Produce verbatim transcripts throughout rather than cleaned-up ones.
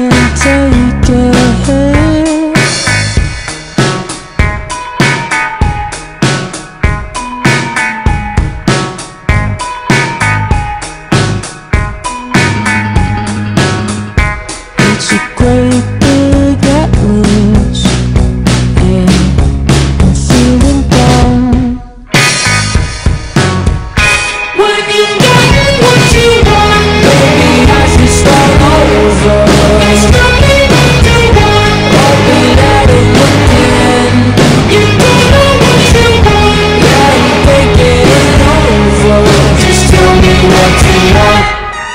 can't take it. It's a great big atlas, and I'm feeling down. When you get what you want, baby, I should start over. It's nothing to want, hoping that it would end. You don't know what you want, yeah, I'm thinking it over. Just tell me what you want.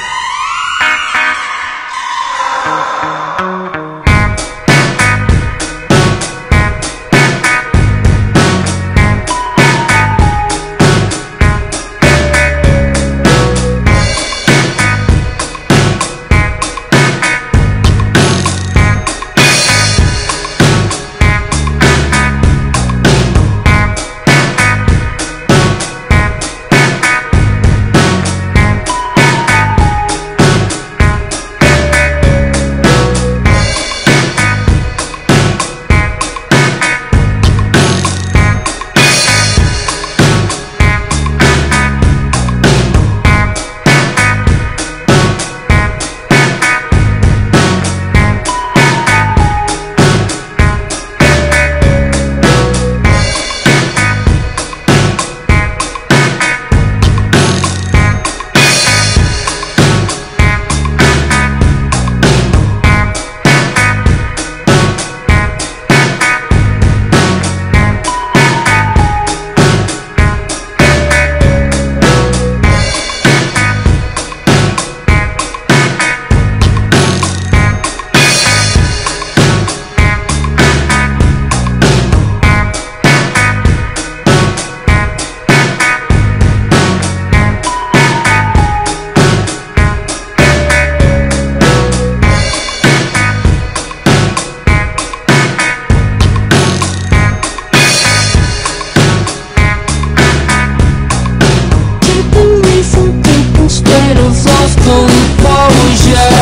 State of lost composure.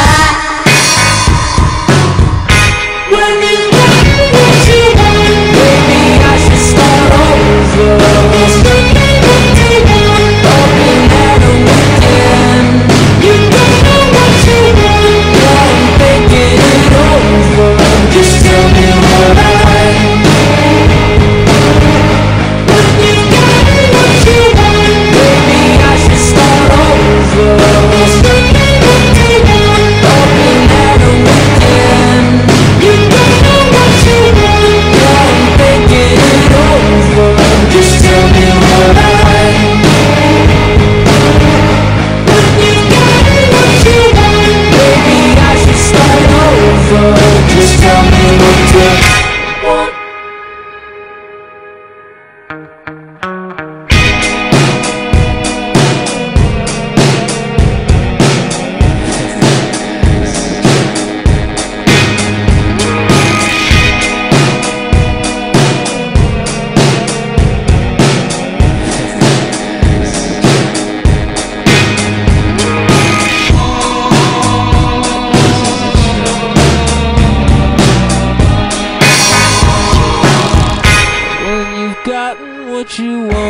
When you get what you want, baby, I should start over. There's nothing to want, hoping that it would end. You don't know what you want, yeah, I'm thinking it over. Just tell me what I want. When you get what you want, baby, I should start over. There's nothing to want, hoping that it would end. You don't know what you want, yeah, I'm thinking it over. Just tell me what I want. When you get what you want, baby, I should start over. Just tell me what you want. Gotten what you want.